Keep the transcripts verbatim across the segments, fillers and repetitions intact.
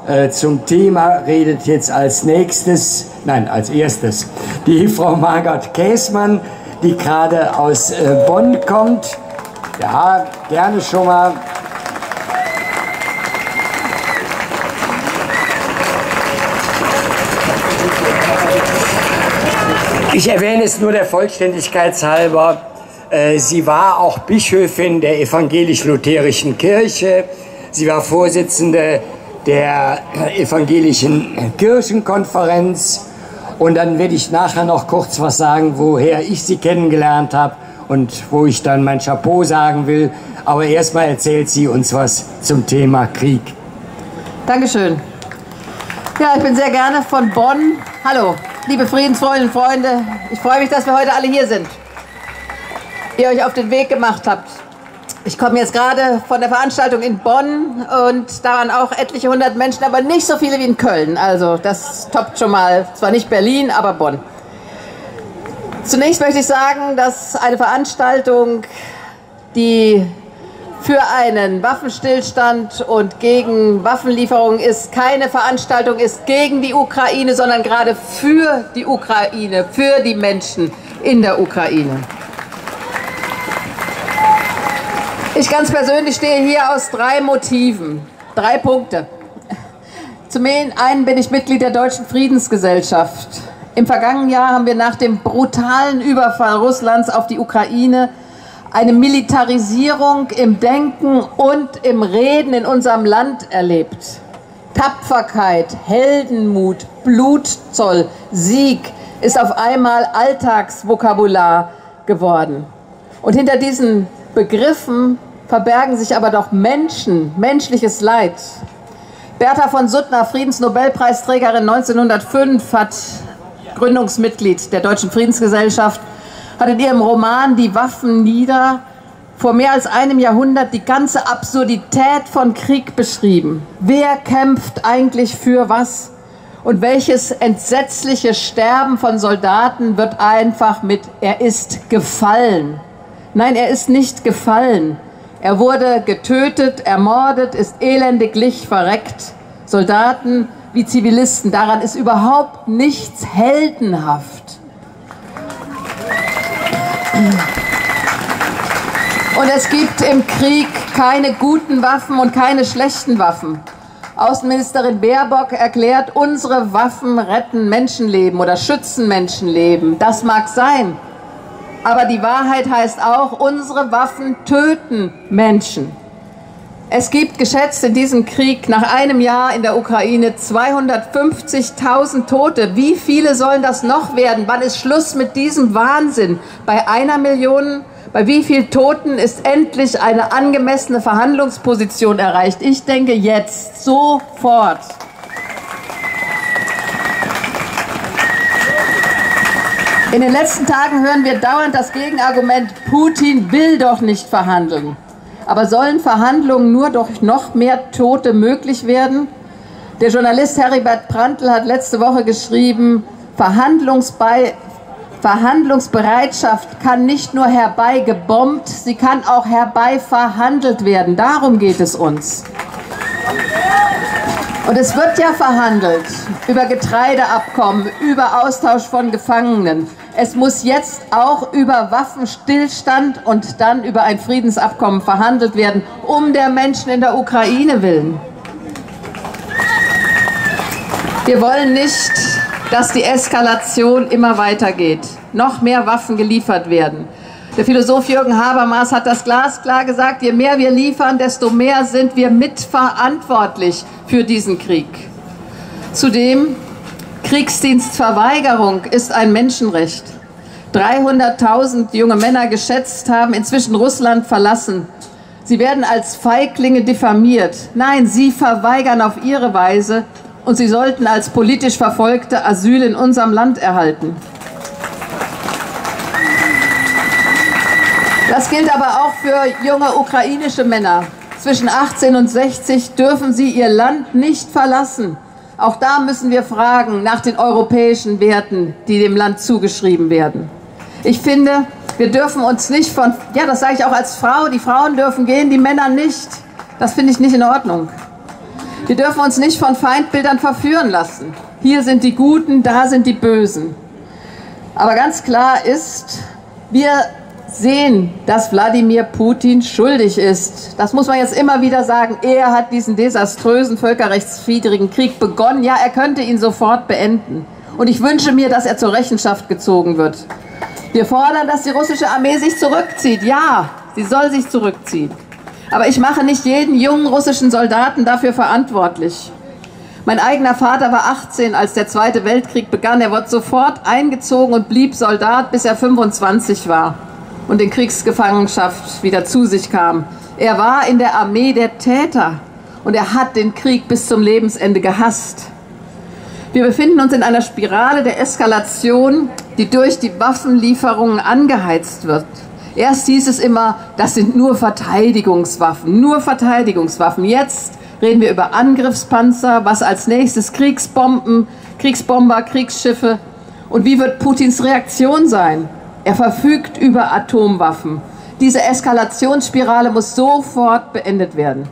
äh, zum Thema redet jetzt als nächstes, nein, als erstes, die Frau Margot Käßmann, die gerade aus äh, Bonn kommt. Ja, gerne schon mal. Ich erwähne es nur der Vollständigkeit halber. Sie war auch Bischöfin der evangelisch-lutherischen Kirche. Sie war Vorsitzende der evangelischen Kirchenkonferenz. Und dann werde ich nachher noch kurz was sagen, woher ich sie kennengelernt habe und wo ich dann mein Chapeau sagen will. Aber erstmal erzählt sie uns was zum Thema Krieg. Dankeschön. Ja, ich bin sehr gerne von Bonn. Hallo. Liebe Friedensfreundinnen und Freunde, ich freue mich, dass wir heute alle hier sind. Ihr euch auf den Weg gemacht habt. Ich komme jetzt gerade von der Veranstaltung in Bonn und da waren auch etliche hundert Menschen, aber nicht so viele wie in Köln. Also das toppt schon mal, zwar nicht Berlin, aber Bonn. Zunächst möchte ich sagen, dass eine Veranstaltung, die für einen Waffenstillstand und gegen Waffenlieferungen ist, keine Veranstaltung ist gegen die Ukraine, sondern gerade für die Ukraine, für die Menschen in der Ukraine. Ich ganz persönlich stehe hier aus drei Motiven, drei Punkte. Zum einen bin ich Mitglied der Deutschen Friedensgesellschaft. Im vergangenen Jahr haben wir nach dem brutalen Überfall Russlands auf die Ukraine eine Militarisierung im Denken und im Reden in unserem Land erlebt. Tapferkeit, Heldenmut, Blutzoll, Sieg ist auf einmal Alltagsvokabular geworden. Und hinter diesen Begriffen verbergen sich aber doch Menschen, menschliches Leid. Bertha von Suttner, Friedensnobelpreisträgerin neunzehnhundertfünf, hat Gründungsmitglied der Deutschen Friedensgesellschaft, hat in ihrem Roman Die Waffen nieder vor mehr als einem Jahrhundert die ganze Absurdität von Krieg beschrieben. Wer kämpft eigentlich für was? Und welches entsetzliche Sterben von Soldaten wird einfach mit "er ist gefallen"? Nein, er ist nicht gefallen. Er wurde getötet, ermordet, ist elendiglich verreckt. Soldaten wie Zivilisten, daran ist überhaupt nichts heldenhaft. Und es gibt im Krieg keine guten Waffen und keine schlechten Waffen. Außenministerin Baerbock erklärt, unsere Waffen retten Menschenleben oder schützen Menschenleben. Das mag sein. Aber die Wahrheit heißt auch, unsere Waffen töten Menschen. Es gibt geschätzt in diesem Krieg nach einem Jahr in der Ukraine zweihundertfünfzigtausend Tote. Wie viele sollen das noch werden? Wann ist Schluss mit diesem Wahnsinn? Bei einer Million? Bei wie vielen Toten ist endlich eine angemessene Verhandlungsposition erreicht? Ich denke jetzt, sofort. In den letzten Tagen hören wir dauernd das Gegenargument, Putin will doch nicht verhandeln. Aber sollen Verhandlungen nur durch noch mehr Tote möglich werden? Der Journalist Heribert Prantl hat letzte Woche geschrieben, Verhandlungsbei Verhandlungsbereitschaft kann nicht nur herbeigebombt, sie kann auch herbei verhandelt werden. Darum geht es uns. Und es wird ja verhandelt über Getreideabkommen, über Austausch von Gefangenen. Es muss jetzt auch über Waffenstillstand und dann über ein Friedensabkommen verhandelt werden, um der Menschen in der Ukraine willen. Wir wollen nicht, dass die Eskalation immer weitergeht, noch mehr Waffen geliefert werden. Der Philosoph Jürgen Habermas hat das glasklar gesagt, je mehr wir liefern, desto mehr sind wir mitverantwortlich für diesen Krieg. Zudem, Kriegsdienstverweigerung ist ein Menschenrecht. dreihunderttausend junge Männer geschätzt haben inzwischen Russland verlassen. Sie werden als Feiglinge diffamiert. Nein, sie verweigern auf ihre Weise und sie sollten als politisch Verfolgte Asyl in unserem Land erhalten. Das gilt aber auch für junge ukrainische Männer. Zwischen achtzehn und sechzig dürfen sie ihr Land nicht verlassen. Auch da müssen wir fragen nach den europäischen Werten, die dem Land zugeschrieben werden. Ich finde, wir dürfen uns nicht von, ja, das sage ich auch als Frau, die Frauen dürfen gehen, die Männer nicht. Das finde ich nicht in Ordnung. Wir dürfen uns nicht von Feindbildern verführen lassen. Hier sind die Guten, da sind die Bösen. Aber ganz klar ist, wir sehen, dass Wladimir Putin schuldig ist. Das muss man jetzt immer wieder sagen. Er hat diesen desaströsen, völkerrechtswidrigen Krieg begonnen. Ja, er könnte ihn sofort beenden. Und ich wünsche mir, dass er zur Rechenschaft gezogen wird. Wir fordern, dass die russische Armee sich zurückzieht. Ja, sie soll sich zurückziehen. Aber ich mache nicht jeden jungen russischen Soldaten dafür verantwortlich. Mein eigener Vater war achtzehn, als der Zweite Weltkrieg begann. Er wurde sofort eingezogen und blieb Soldat, bis er fünfundzwanzig war und in Kriegsgefangenschaft wieder zu sich kam. Er war in der Armee der Täter und er hat den Krieg bis zum Lebensende gehasst. Wir befinden uns in einer Spirale der Eskalation, die durch die Waffenlieferungen angeheizt wird. Erst hieß es immer, das sind nur Verteidigungswaffen, nur Verteidigungswaffen. Jetzt reden wir über Angriffspanzer, was als nächstes Kriegsbomben, Kriegsbomber, Kriegsschiffe. Und wie wird Putins Reaktion sein? Er verfügt über Atomwaffen. Diese Eskalationsspirale muss sofort beendet werden.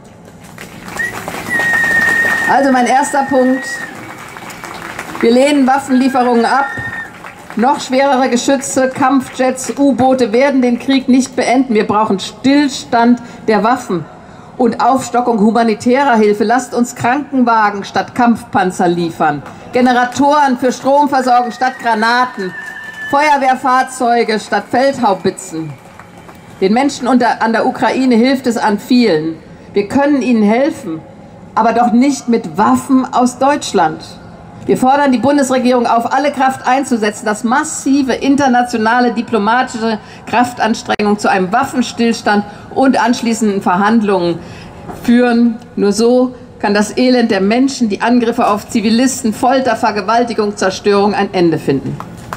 Also mein erster Punkt. Wir lehnen Waffenlieferungen ab. Noch schwerere Geschütze, Kampfjets, U-Boote werden den Krieg nicht beenden. Wir brauchen Stillstand der Waffen und Aufstockung humanitärer Hilfe. Lasst uns Krankenwagen statt Kampfpanzer liefern, Generatoren für Stromversorgung statt Granaten, Feuerwehrfahrzeuge statt Feldhaubitzen. Den Menschen unter, an der Ukraine hilft es an vielen. Wir können ihnen helfen, aber doch nicht mit Waffen aus Deutschland. Wir fordern die Bundesregierung auf, alle Kraft einzusetzen, dass massive internationale diplomatische Kraftanstrengungen zu einem Waffenstillstand und anschließenden Verhandlungen führen. Nur so kann das Elend der Menschen, die Angriffe auf Zivilisten, Folter, Vergewaltigung, Zerstörung ein Ende finden.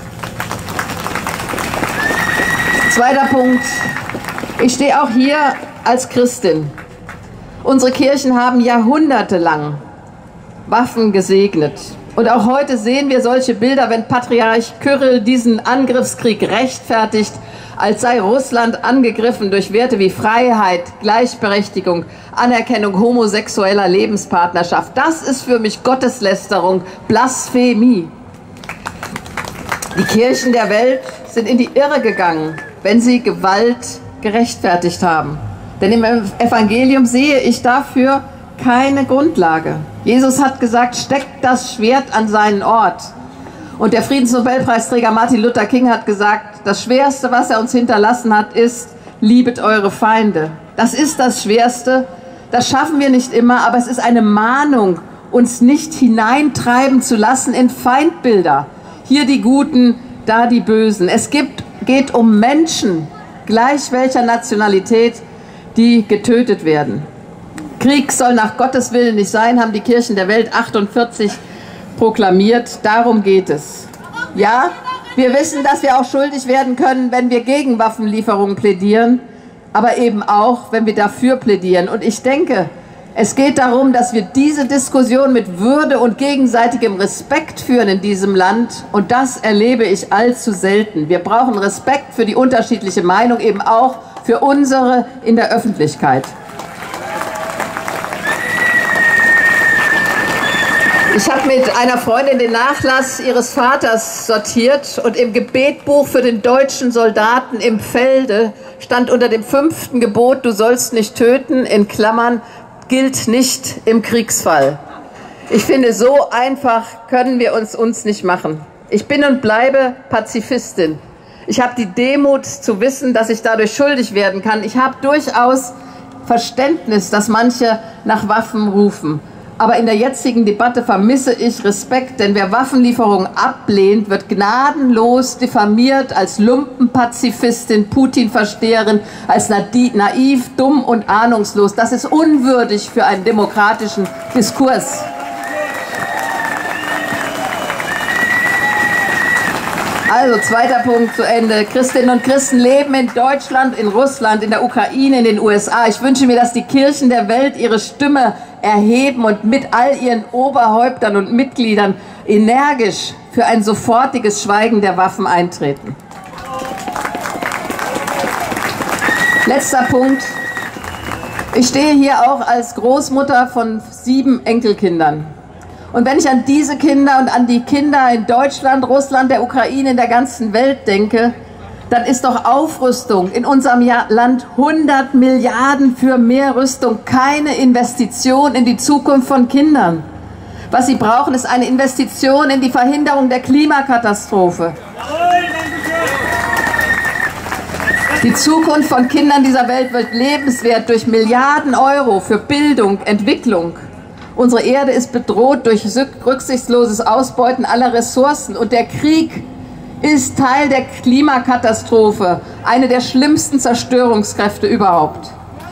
Zweiter Punkt. Ich stehe auch hier als Christin. Unsere Kirchen haben jahrhundertelang Waffen gesegnet. Und auch heute sehen wir solche Bilder, wenn Patriarch Kyrill diesen Angriffskrieg rechtfertigt, als sei Russland angegriffen durch Werte wie Freiheit, Gleichberechtigung, Anerkennung homosexueller Lebenspartnerschaft. Das ist für mich Gotteslästerung, Blasphemie. Die Kirchen der Welt sind in die Irre gegangen, wenn sie Gewalt gerechtfertigt haben. Denn im Evangelium sehe ich dafür keine Grundlage. Jesus hat gesagt, steckt das Schwert an seinen Ort. Und der Friedensnobelpreisträger Martin Luther King hat gesagt, das Schwerste, was er uns hinterlassen hat, ist, liebet eure Feinde. Das ist das Schwerste. Das schaffen wir nicht immer, aber es ist eine Mahnung, uns nicht hineintreiben zu lassen in Feindbilder. Hier die Guten, da die Bösen. Es gibt, geht um Menschen, gleich welcher Nationalität, die getötet werden. Krieg soll nach Gottes Willen nicht sein, haben die Kirchen der Welt achtundvierzig proklamiert. Darum geht es. Ja, wir wissen, dass wir auch schuldig werden können, wenn wir gegen Waffenlieferungen plädieren, aber eben auch, wenn wir dafür plädieren. Und ich denke, es geht darum, dass wir diese Diskussion mit Würde und gegenseitigem Respekt führen in diesem Land. Und das erlebe ich allzu selten. Wir brauchen Respekt für die unterschiedliche Meinung, eben auch für unsere in der Öffentlichkeit. Ich habe mit einer Freundin den Nachlass ihres Vaters sortiert und im Gebetbuch für den deutschen Soldaten im Felde stand unter dem fünften Gebot, du sollst nicht töten, in Klammern, gilt nicht im Kriegsfall. Ich finde, so einfach können wir uns uns nicht machen. Ich bin und bleibe Pazifistin. Ich habe die Demut zu wissen, dass ich dadurch schuldig werden kann. Ich habe durchaus Verständnis, dass manche nach Waffen rufen. Aber in der jetzigen Debatte vermisse ich Respekt, denn wer Waffenlieferungen ablehnt, wird gnadenlos diffamiert als Lumpenpazifistin, Putin-Versteherin, als naiv, dumm und ahnungslos. Das ist unwürdig für einen demokratischen Diskurs. Also, zweiter Punkt zu Ende. Christinnen und Christen leben in Deutschland, in Russland, in der Ukraine, in den U S A. Ich wünsche mir, dass die Kirchen der Welt ihre Stimme erheben und mit all ihren Oberhäuptern und Mitgliedern energisch für ein sofortiges Schweigen der Waffen eintreten. Letzter Punkt. Ich stehe hier auch als Großmutter von sieben Enkelkindern. Und wenn ich an diese Kinder und an die Kinder in Deutschland, Russland, der Ukraine, in der ganzen Welt denke, dann ist doch Aufrüstung in unserem Land hundert Milliarden für mehr Rüstung keine Investition in die Zukunft von Kindern. Was sie brauchen, ist eine Investition in die Verhinderung der Klimakatastrophe. Die Zukunft von Kindern dieser Welt wird lebenswert durch Milliarden Euro für Bildung, Entwicklung. Unsere Erde ist bedroht durch rücksichtsloses Ausbeuten aller Ressourcen und der Krieg ist Teil der Klimakatastrophe, eine der schlimmsten Zerstörungskräfte überhaupt.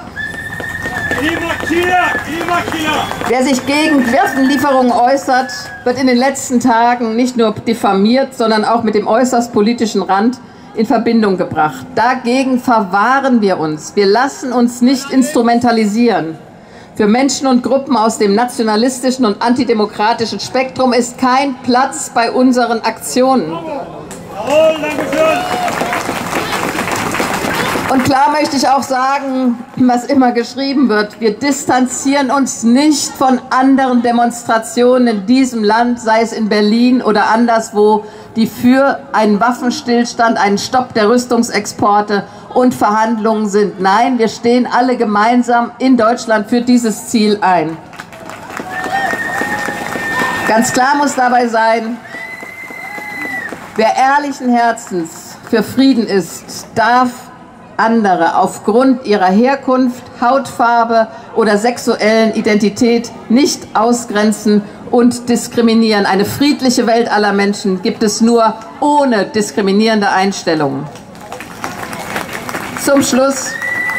Wer sich gegen Waffenlieferungen äußert, wird in den letzten Tagen nicht nur diffamiert, sondern auch mit dem äußerst politischen Rand in Verbindung gebracht. Dagegen verwahren wir uns. Wir lassen uns nicht instrumentalisieren. Für Menschen und Gruppen aus dem nationalistischen und antidemokratischen Spektrum ist kein Platz bei unseren Aktionen. Und klar möchte ich auch sagen, was immer geschrieben wird, wir distanzieren uns nicht von anderen Demonstrationen in diesem Land, sei es in Berlin oder anderswo, die für einen Waffenstillstand, einen Stopp der Rüstungsexporte und Verhandlungen sind. Nein, wir stehen alle gemeinsam in Deutschland für dieses Ziel ein. Ganz klar muss dabei sein, wer ehrlichen Herzens für Frieden ist, darf andere aufgrund ihrer Herkunft, Hautfarbe oder sexuellen Identität nicht ausgrenzen und diskriminieren. Eine friedliche Welt aller Menschen gibt es nur ohne diskriminierende Einstellungen. Zum Schluss.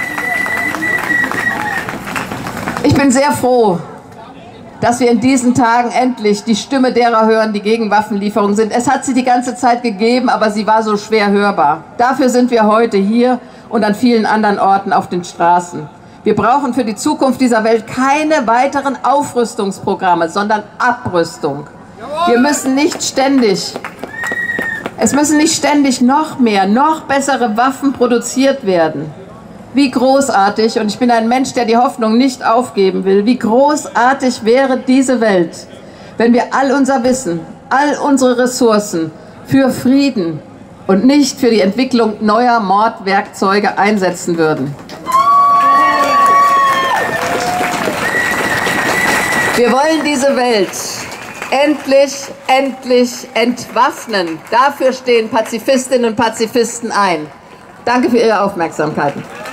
Ich bin sehr froh, dass wir in diesen Tagen endlich die Stimme derer hören, die gegen Waffenlieferungen sind. Es hat sie die ganze Zeit gegeben, aber sie war so schwer hörbar. Dafür sind wir heute hier und an vielen anderen Orten auf den Straßen. Wir brauchen für die Zukunft dieser Welt keine weiteren Aufrüstungsprogramme, sondern Abrüstung. Wir müssen nicht ständig, es müssen nicht ständig noch mehr, noch bessere Waffen produziert werden. Wie großartig, und ich bin ein Mensch, der die Hoffnung nicht aufgeben will, wie großartig wäre diese Welt, wenn wir all unser Wissen, all unsere Ressourcen für Frieden und nicht für die Entwicklung neuer Mordwerkzeuge einsetzen würden. Wir wollen diese Welt endlich, endlich entwaffnen. Dafür stehen Pazifistinnen und Pazifisten ein. Danke für Ihre Aufmerksamkeit.